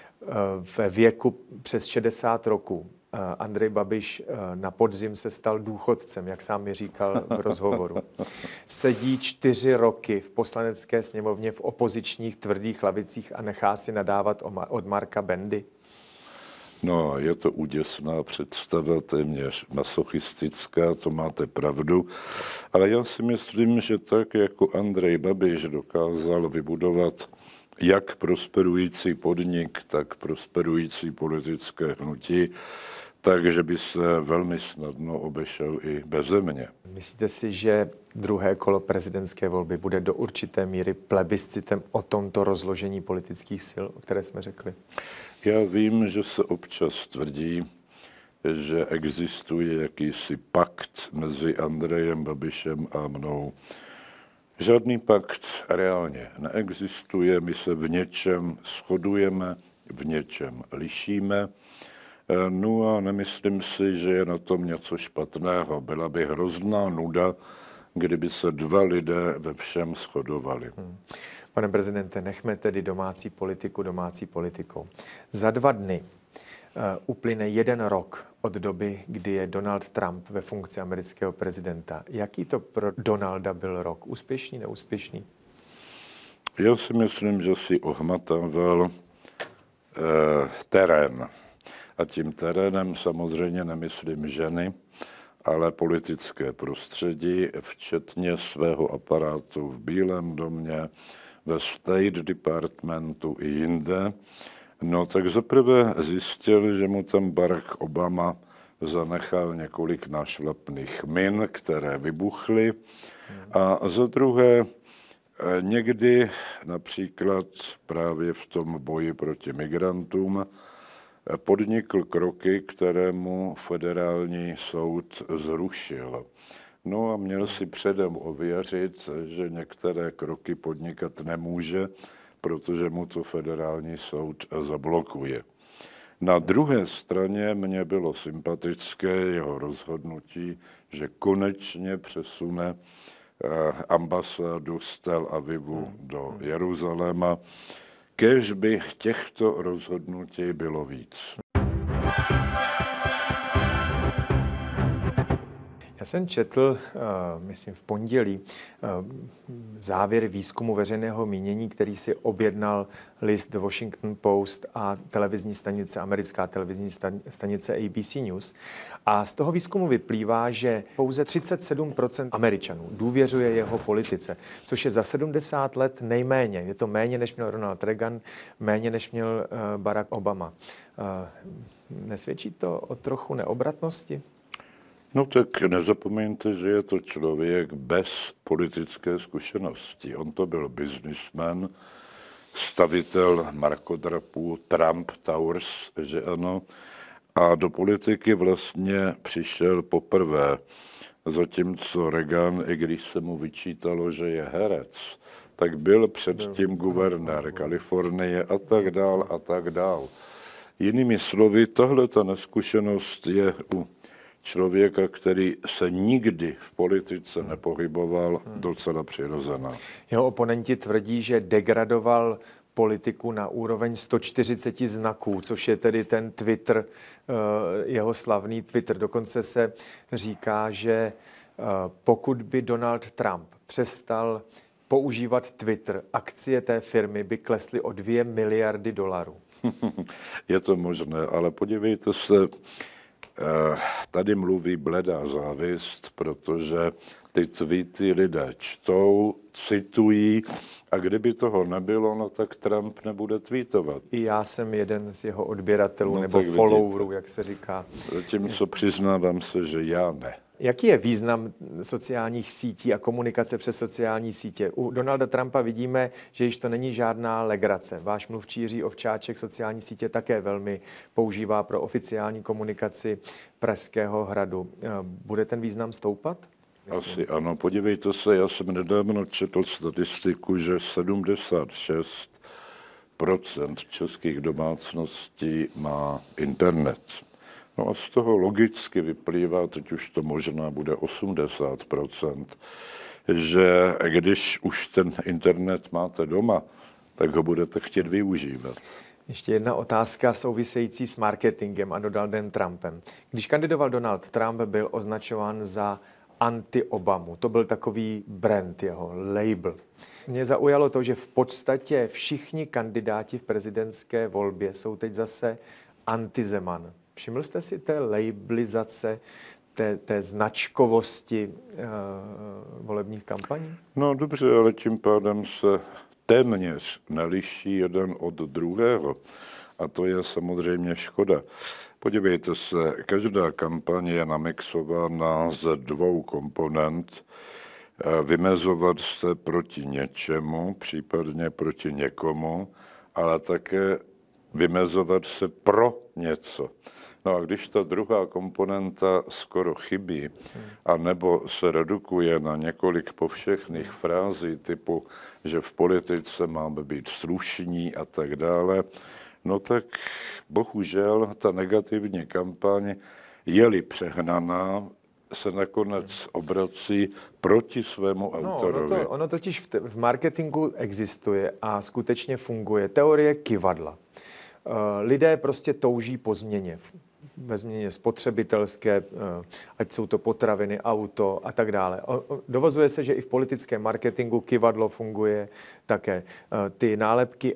ve věku přes 60 roků, Andrej Babiš na podzim se stal důchodcem, jak sám mi říkal v rozhovoru. Sedí 4 roky v Poslanecké sněmovně v opozičních tvrdých lavicích a nechá si nadávat od Marka Bendy. No, je to úděsná představa, téměř masochistická, to máte pravdu, ale já si myslím, že tak, jako Andrej Babiš dokázal vybudovat jak prosperující podnik, tak prosperující politické hnutí, takže by se velmi snadno obešel i beze mě. Myslíte si, že druhé kolo prezidentské volby bude do určité míry plebiscitem o tomto rozložení politických sil, o které jsme řekli? Já vím, že se občas tvrdí, že existuje jakýsi pakt mezi Andrejem Babišem a mnou. Žádný pakt reálně neexistuje, my se v něčem shodujeme, v něčem lišíme. No a nemyslím si, že je na tom něco špatného. Byla by hrozná nuda, kdyby se dva lidé ve všem shodovali. Pane prezidente, nechme tedy domácí politiku domácí politikou. Za 2 dny uplyne 1 rok od doby, kdy je Donald Trump ve funkci amerického prezidenta. Jaký to pro Donalda byl rok? Úspěšný, neúspěšný? Já si myslím, že si ohmatával terén. A tím terénem samozřejmě nemyslím ženy, ale politické prostředí, včetně svého aparátu v Bílém domě, ve State Departmentu i jinde. No tak zaprvé zjistil, že mu tam Barack Obama zanechal několik nášlapných min, které vybuchly. A za druhé, někdy například právě v tom boji proti migrantům podnikl kroky, které mu federální soud zrušil. No a měl si předem ověřit, že některé kroky podnikat nemůže, protože mu to federální soud zablokuje. Na druhé straně mně bylo sympatické jeho rozhodnutí, že konečně přesune ambasádu z Tel Avivu do Jeruzaléma. Kéž by těchto rozhodnutí bylo víc. Já jsem četl, myslím v pondělí, závěr výzkumu veřejného mínění, který si objednal list The Washington Post a televizní stanice, americká televizní stanice ABC News. A z toho výzkumu vyplývá, že pouze 37% Američanů důvěřuje jeho politice, což je za 70 let nejméně. Je to méně, než měl Ronald Reagan, méně, než měl Barack Obama. Nesvědčí to o trochu neobratnosti? No tak nezapomeňte, že je to člověk bez politické zkušenosti. On to byl businessman, stavitel markodrapů, Trump Towers, že ano, a do politiky vlastně přišel poprvé. Zatímco Reagan, i když se mu vyčítalo, že je herec, tak byl předtím guvernér Kalifornie a tak dál a tak dál. Jinými slovy, tahle ta neskušenost je u člověka, který se nikdy v politice nepohyboval, docela přirozená. Jeho oponenti tvrdí, že degradoval politiku na úroveň 140 znaků, což je tedy ten Twitter, jeho slavný Twitter. Dokonce se říká, že pokud by Donald Trump přestal používat Twitter, akcie té firmy by klesly o 2 miliardy dolarů. Je to možné, ale podívejte se, tady mluví bledá závist, protože ty tweety lidé čtou, citují a kdyby toho nebylo, no tak Trump nebude tweetovat. I já jsem jeden z jeho odběratelů nebo followerů, jak se říká. Zatímco přiznávám se, že já ne. Jaký je význam sociálních sítí a komunikace přes sociální sítě? U Donalda Trumpa vidíme, že již to není žádná legrace. Váš mluvčí Jiří Ovčáček sociální sítě také velmi používá pro oficiální komunikaci Pražského hradu. Bude ten význam stoupat? Asi ano. Podívejte se, já jsem nedávno četl statistiku, že 76% českých domácností má internet. No a z toho logicky vyplývá, teď už to možná bude 80%, že když už ten internet máte doma, tak ho budete chtět využívat. Ještě jedna otázka související s marketingem a Donaldem Trumpem. Když kandidoval Donald Trump, byl označován za anti-Obamu. To byl takový brand, jeho label. Mě zaujalo to, že v podstatě všichni kandidáti v prezidentské volbě jsou teď zase anti-Zeman. Všiml jste si té labelizace, té značkovosti volebních kampaní? No dobře, ale tím pádem se téměř neliší jeden od druhého. A to je samozřejmě škoda. Podívejte se, každá kampaň je namixována ze 2 komponent. Vymezovat se proti něčemu, případně proti někomu, ale také vymezovat se pro něco. No a když ta druhá komponenta skoro chybí, anebo se redukuje na několik povšechných frází typu, že v politice máme být slušní a tak dále, no tak bohužel ta negativní kampaň, je-li přehnaná, se nakonec obrací proti svému autorovi. Ono totiž v marketingu existuje a skutečně funguje teorie kyvadla. Lidé prostě touží po změně. Ve změně spotřebitelské, ať jsou to potraviny, auto a tak dále. Dovozuje se, že i v politickém marketingu kyvadlo funguje také. Ty nálepky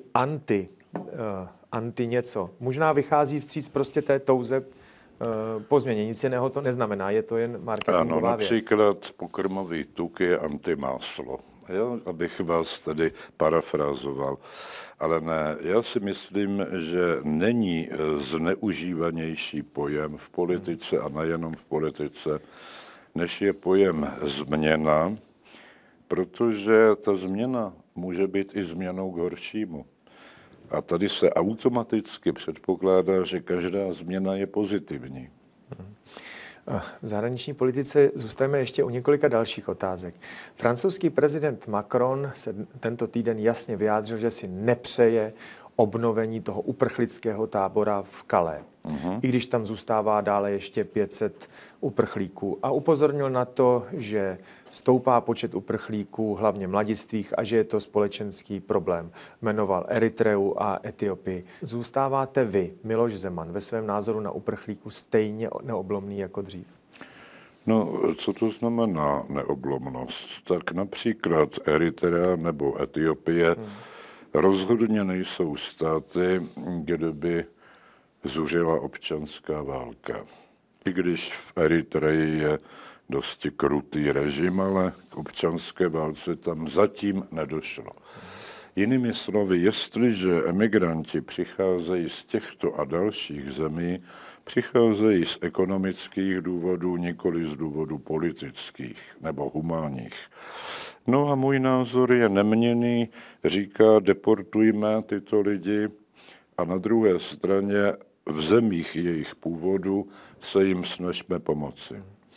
anti něco. Možná vychází vstříc prostě té touze po změně. Nic jiného to neznamená, je to jen marketingová věc. Ano, například pokrmový tuk je antimáslo. Jo, abych vás tedy parafrázoval. Ale ne, já si myslím, že není zneužívanější pojem v politice a nejenom v politice, než je pojem změna, protože ta změna může být i změnou k horšímu. A tady se automaticky předpokládá, že každá změna je pozitivní. V zahraniční politice zůstaneme ještě u několika dalších otázek. Francouzský prezident Macron se tento týden jasně vyjádřil, že si nepřeje obnovení toho uprchlického tábora v Calais. I když tam zůstává dále ještě 500 uprchlíků. A upozornil na to, že stoupá počet uprchlíků, hlavně mladistvých, a že je to společenský problém. Jmenoval Eritreu a Etiopii. Zůstáváte vy, Miloš Zeman, ve svém názoru na uprchlíku stejně neoblomný jako dřív? No, co to znamená neoblomnost? Tak například Eritrea nebo Etiopie rozhodně nejsou státy, kde by zuřila občanská válka. I když v Eritreji je dosti krutý režim, ale k občanské válce tam zatím nedošlo. Jinými slovy, jestliže emigranti přicházejí z těchto a dalších zemí, přicházejí z ekonomických důvodů, nikoli z důvodů politických nebo humánních. No a můj názor je neměnný, říká, deportujme tyto lidi a na druhé straně v zemích jejich původu se jim snažíme pomoci.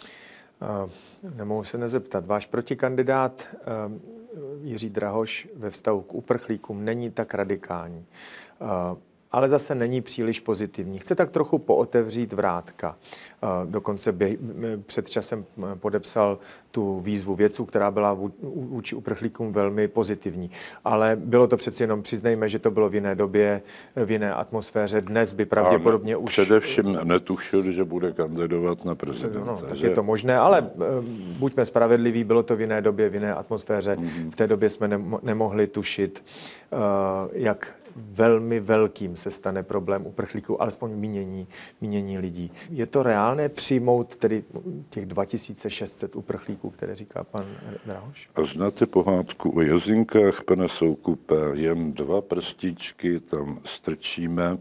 Nemohu se nezeptat. Váš protikandidát Jiří Drahoš ve vztahu k uprchlíkům není tak radikální, ale zase není příliš pozitivní. Chce tak trochu pootevřít vrátka. Dokonce před časem podepsal tu výzvu vědců, která byla vůči uprchlíkům velmi pozitivní. Ale bylo to přeci jenom, přiznejme, že to bylo v jiné době, v jiné atmosféře. Dnes by pravděpodobně už... Především netušil, že bude kandidovat na prezidenta. No, tak je to možné, ale buďme spravedliví, bylo to v jiné době, v jiné atmosféře. V té době jsme nemohli tušit, jak velmi velkým se stane problém uprchlíků, alespoň mínění lidí. Je to reálné přijmout tedy těch 2600 uprchlíků, které říká pan Drahoš? A znáte pohádku o jezinkách, pane Soukupe? Jen 2 prstíčky tam strčíme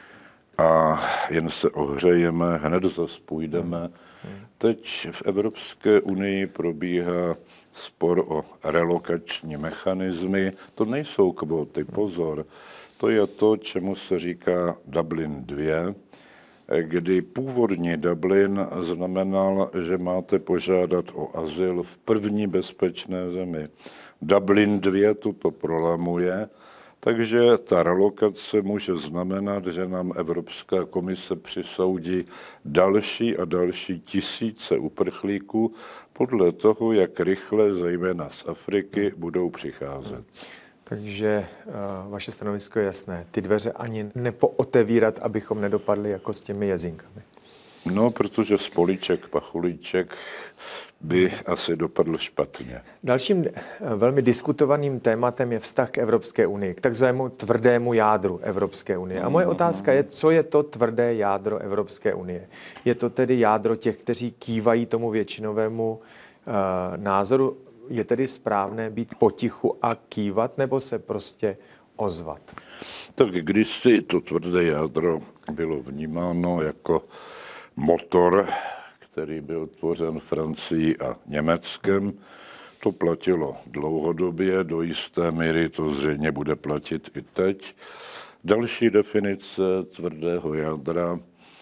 a jen se ohřejeme, hned zas půjdeme. Teď v Evropské unii probíhá spor o relokační mechanismy. To nejsou kvóty, pozor. To je to, čemu se říká Dublin 2, kdy původní Dublin znamenal, že máte požádat o azyl v první bezpečné zemi. Dublin 2 toto prolamuje, takže ta relokace může znamenat, že nám Evropská komise přisoudí další a další tisíce uprchlíků podle toho, jak rychle, zejména z Afriky, budou přicházet. Takže vaše stanovisko je jasné. Ty dveře ani nepootevírat, abychom nedopadli jako s těmi jezinkami. No, protože spolíček, pacholíček by asi dopadl špatně. Dalším velmi diskutovaným tématem je vztah k Evropské unii, k takzvanému tvrdému jádru Evropské unie. A moje otázka je, co je to tvrdé jádro Evropské unie? Je to tedy jádro těch, kteří kývají tomu většinovému názoru? Je tedy správné být potichu a kývat, nebo se prostě ozvat? Tak když si to tvrdé jádro bylo vnímáno jako motor, který byl tvořen Francií a Německem, to platilo dlouhodobě, do jisté míry to zřejmě bude platit i teď. Další definice tvrdého jádra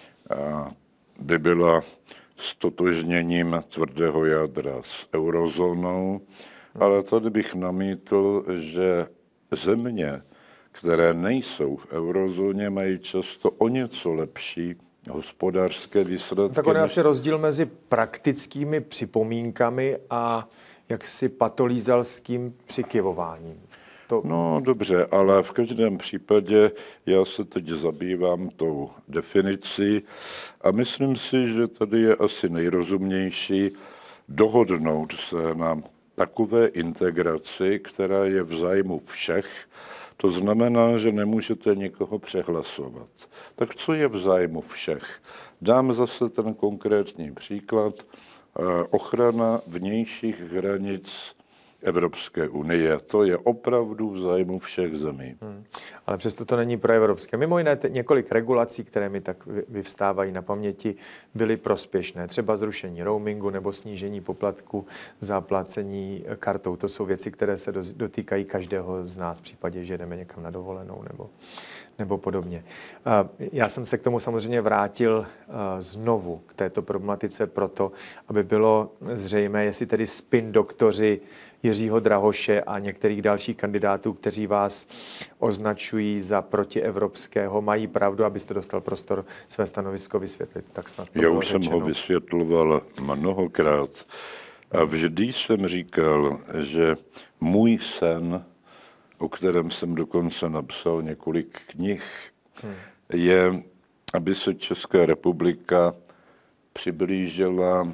by byla stotožněním tvrdého jádra s eurozónou, ale tady bych namítl, že země, které nejsou v eurozóně, mají často o něco lepší hospodářské výsledky. Tak on je asi rozdíl mezi praktickými připomínkami a jaksi patolízalským přikyvováním. No dobře, ale v každém případě já se teď zabývám tou definicí a myslím si, že tady je asi nejrozumnější dohodnout se na takové integraci, která je v zájmu všech. To znamená, že nemůžete nikoho přehlasovat. Tak co je v zájmu všech? Dám zase ten konkrétní příklad. Ochrana vnějších hranic Evropské unie. To je opravdu v zájmu všech zemí. Ale přesto to není proevropské. Mimo jiné několik regulací, které mi tak vyvstávají na paměti, byly prospěšné. Třeba zrušení roamingu nebo snížení poplatku za placení kartou. To jsou věci, které se dotýkají každého z nás v případě, že jdeme někam na dovolenou nebo podobně. Já jsem se k tomu samozřejmě vrátil znovu k této problematice proto, aby bylo zřejmé, jestli tedy spin doktoři Jiřího Drahoše a některých dalších kandidátů, kteří vás označují za protievropského, mají pravdu, abyste dostal prostor své stanovisko vysvětlit. Tak snad to Já bylo už jsem řečeno. ho vysvětloval mnohokrát a vždy jsem říkal, že můj sen, o kterém jsem dokonce napsal několik knih, je, aby se Česká republika přiblížila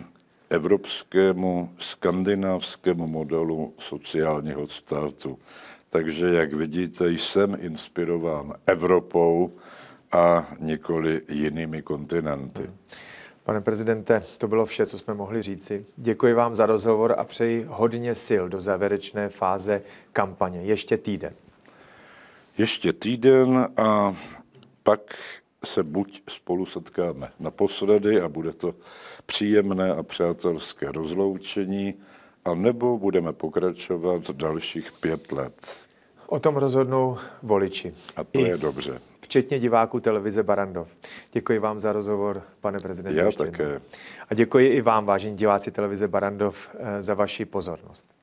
evropskému, skandinávskému modelu sociálního státu. Takže, jak vidíte, jsem inspirován Evropou a nikoli jinými kontinenty. Pane prezidente, to bylo vše, co jsme mohli říci. Děkuji vám za rozhovor a přeji hodně sil do závěrečné fáze kampaně. Ještě týden. Ještě týden a pak se buď spolu setkáme naposledy a bude to příjemné a přátelské rozloučení, a nebo budeme pokračovat dalších 5 let. O tom rozhodnou voliči. A to je dobře. Včetně diváků televize Barrandov. Děkuji vám za rozhovor, pane prezidente. Já také. A děkuji i vám, vážení diváci televize Barrandov, za vaši pozornost.